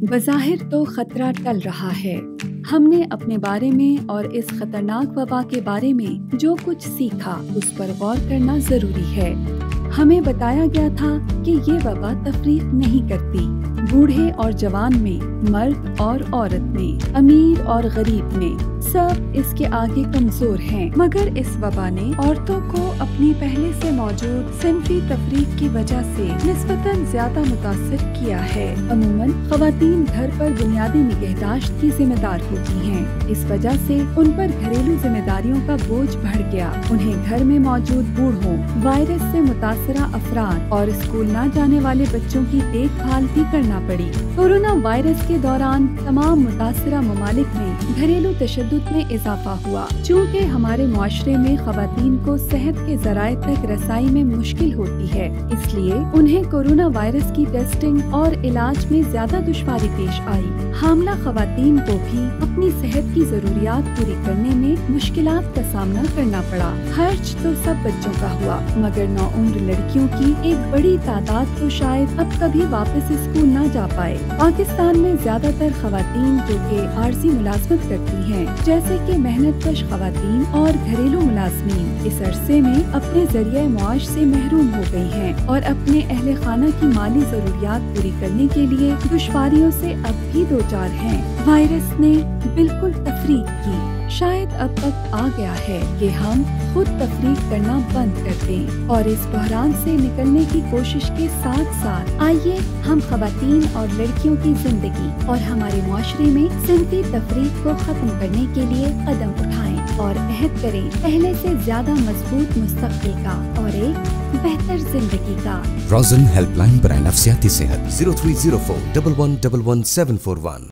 بظاہر تو خطرہ ٹل رہا ہے۔ ہم نے اپنے بارے میں اور اس خطرناک وبا کے بارے میں جو کچھ سیکھا اس پر غور کرنا ضروری ہے۔ ہمیں بتایا گیا تھا کہ یہ وبا تفریق نہیں کرتی، بوڑھے اور جوان میں، مرد اور عورت میں، امیر اور غریب میں، سب اس کے آگے کمزور ہیں۔ مگر اس وبا نے عورتوں کو اپنی پہلے سے موجود صنفی تفریق کی وجہ سے نسبتاً زیادہ متاثر کیا ہے۔ عموماً خواتین گھر پر بنیادی نگہداشت کی ذمہ دار ہوتی ہیں۔ اس وجہ سے ان پر گھریلو ذمہ داریوں کا بوجھ بڑھ گیا۔ انہیں گھر میں موجود بوڑھوں، وائرس سے متاثرہ افراد اور اسکول نہ جانے والے بچوں کی دیکھ بھال بھی کرنا پڑی۔ کورونا وائرس کے دوران تمام متاثرہ ممالک میں گھریلو تشدد میں اضافہ ہوا۔ چونکہ ہمارے معاشرے میں خواتین کو صحت کے ذرائع تک رسائی میں مشکل ہوتی ہے، اس لیے انہیں کورونا وائرس کی ٹیسٹنگ اور علاج میں زیادہ دشواری پیش آئی۔ حاملہ خواتین کو بھی اپنی صحت کی ضروریات پوری کرنے میں مشکلات کا سامنا کرنا پڑا۔ خرچ تو سب بچوں کا ہوا، مگر نوعمر لڑکیوں کی ایک بڑی تعداد تو شاید اب کبھی واپس اسکول نہ جا پائے۔ پاکستان میں زیادہ تر خواتین جو کہ عارضی ملازمت کرتی ہیں، جیسے کہ محنت کش خواتین اور گھریلو ملازمین، اس عرصے میں اپنے ذریعہ معاش سے محروم ہو گئی ہیں اور اپنے اہل خانہ کی مالی ضروریات پوری کرنے کے لیے دشواریوں سے اب بھی دوچار ہیں۔ وائرس نے بالکل تفریق کی۔ شاید اب تک آ گیا ہے کہ ہم خود تفریق کرنا بند کر دیں اور اس بحران سے نکلنے کی کوشش کے ساتھ ساتھ آئیے ہم خواتین اور لڑکیوں کی زندگی اور ہمارے معاشرے میں صنفی تفریق کو ختم کرنے کے لیے قدم اٹھائیں اور عہد کریں پہلے سے زیادہ مضبوط مستقبل کا اور ایک بہتر زندگی کا۔ روزن ہیلپ لائن برائے نفسیاتی صحت 0304 1111 741